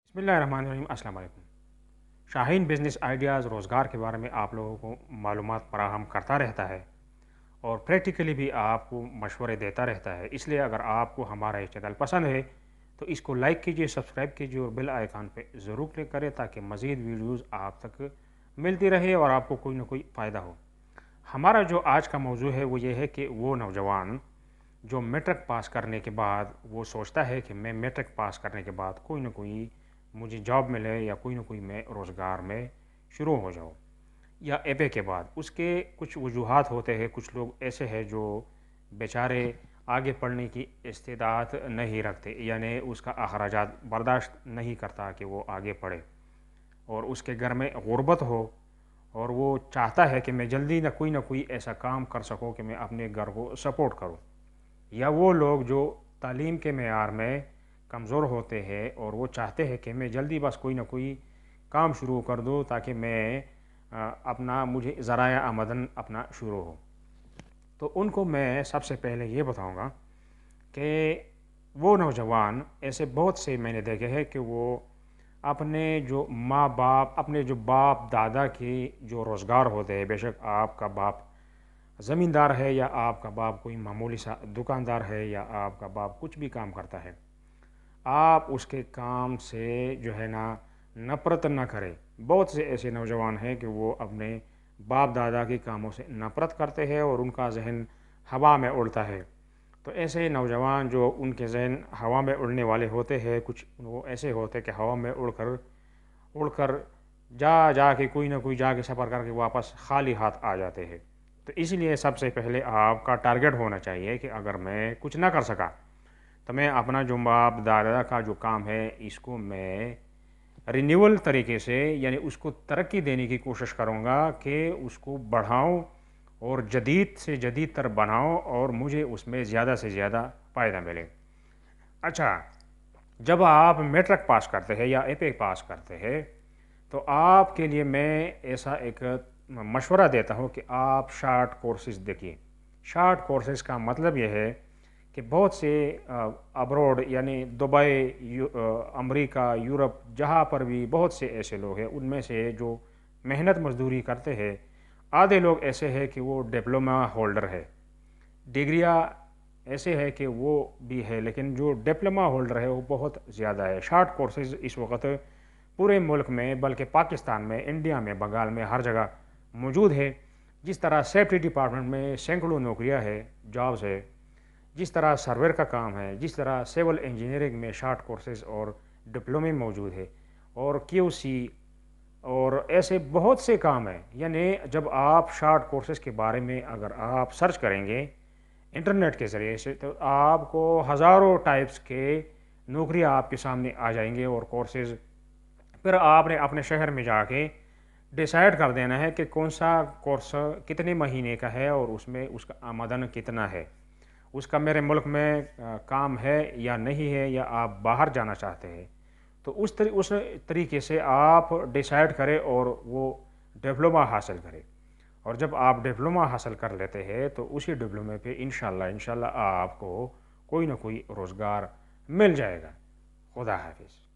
बिस्मिल्लाहिर्रहमानिर्रहीम। अस्सलाम वालेकुम। शाहीन बिज़नेस आइडियाज़ रोज़गार के बारे में आप लोगों को मालूमात फराहम करता रहता है और प्रैक्टिकली भी आपको मशवरे देता रहता है। इसलिए अगर आपको हमारा ये चैनल पसंद है तो इसको लाइक कीजिए, सब्सक्राइब कीजिए और बेल आइकन पे ज़रूर क्लिक करें ताकि मज़ीद वीडियोज़ आप तक मिलती रहे और आपको कोई ना कोई फ़ायदा हो। हमारा जो आज का मौजू है वो ये है कि वो नौजवान जो मैट्रिक पास करने के बाद वो सोचता है कि मैं मैट्रिक पास करने के बाद कोई ना कोई मुझे जॉब मिले या कोई ना कोई मैं रोज़गार में शुरू हो जाऊँ, या एमए के बाद उसके कुछ वजूहात होते हैं। कुछ लोग ऐसे हैं जो बेचारे आगे पढ़ने की इस्तेदाद नहीं रखते, यानी उसका अखराजात बर्दाश्त नहीं करता कि वो आगे पढ़े और उसके घर में गुर्बत हो और वो चाहता है कि मैं जल्दी ना कोई ऐसा काम कर सकूं कि मैं अपने घर को सपोर्ट करूं। या वो लोग जो तालीम के मेयार में कमज़ोर होते हैं और वो चाहते हैं कि मैं जल्दी बस कोई ना कोई काम शुरू कर दूं ताकि मैं अपना मुझे ज़राया आमदन अपना शुरू हो। तो उनको मैं सबसे पहले ये बताऊंगा कि वो नौजवान ऐसे बहुत से मैंने देखे हैं कि वो अपने जो माँ बाप, अपने जो बाप दादा के जो रोज़गार होते हैं, बेशक आपका बाप ज़मींदार है या आपका बाप कोई मामूली सा दुकानदार है या आपका बाप कुछ भी काम करता है, आप उसके काम से जो है ना नफ़रत ना करें। बहुत से ऐसे नौजवान हैं कि वो अपने बाप दादा के कामों से नफ़रत करते हैं और उनका जहन हवा में उड़ता है। तो ऐसे नौजवान जो उनके जहन हवा में उड़ने वाले होते हैं, कुछ वो ऐसे होते हैं कि हवा में उड़कर जा के कोई ना कोई जाके सफ़र करके वापस खाली हाथ आ जाते हैं। तो इसलिए सबसे पहले आपका टारगेट होना चाहिए कि अगर मैं कुछ ना कर सका तो मैं अपना जो बाप दादा का जो काम है इसको मैं रिन्यूअल तरीके से, यानी उसको तरक्की देने की कोशिश करूँगा कि उसको बढ़ाऊँ और जदीद से जदीद तर बनाऊँ और मुझे उसमें ज़्यादा से ज़्यादा फ़ायदा मिले। अच्छा, जब आप मैट्रिक पास करते हैं या एमए पास करते हैं तो आपके लिए मैं ऐसा एक मशवरा देता हूँ कि आप शार्ट कोर्सेज़ देखिए। शार्ट कोर्सेज़ का मतलब यह है कि बहुत से अब्रॉड यानी दुबई, अमेरिका, यूरोप, जहाँ पर भी बहुत से ऐसे लोग हैं, उनमें से जो मेहनत मजदूरी करते हैं, आधे लोग ऐसे हैं कि वो डिप्लोमा होल्डर है, डिग्रियाँ ऐसे है कि वो भी है, लेकिन जो डिप्लोमा होल्डर है वो बहुत ज़्यादा है। शार्ट कोर्सेज़ इस वक्त पूरे मुल्क में, बल्कि पाकिस्तान में, इंडिया में, बंगाल में, हर जगह मौजूद है। जिस तरह सेफ्टी डिपार्टमेंट में सैकड़ों नौकरियां है, जॉब्स है, जिस तरह सर्वेयर का काम है, जिस तरह सिविल इंजीनियरिंग में शार्ट कोर्सेज़ और डिप्लोमे मौजूद है, और क्यूसी और ऐसे बहुत से काम हैं। यानी जब आप शार्ट कोर्सेज़ के बारे में अगर आप सर्च करेंगे इंटरनेट के ज़रिए से तो आपको हज़ारों टाइप्स के नौकरियां आपके सामने आ जाएंगे और कोर्सेज़। फिर आपने अपने शहर में जाके डिसाइड कर देना है कि कौन सा कोर्स कितने महीने का है और उसमें उसका आमदन कितना है, उसका मेरे मुल्क में काम है या नहीं है, या आप बाहर जाना चाहते हैं। तो उस तरीके से आप डिसाइड करें और वो डिप्लोमा हासिल करें। और जब आप डिप्लोमा हासिल कर लेते हैं तो उसी डिप्लोमे पे इंशाल्लाह आपको कोई ना कोई रोज़गार मिल जाएगा। खुदा हाफिज़।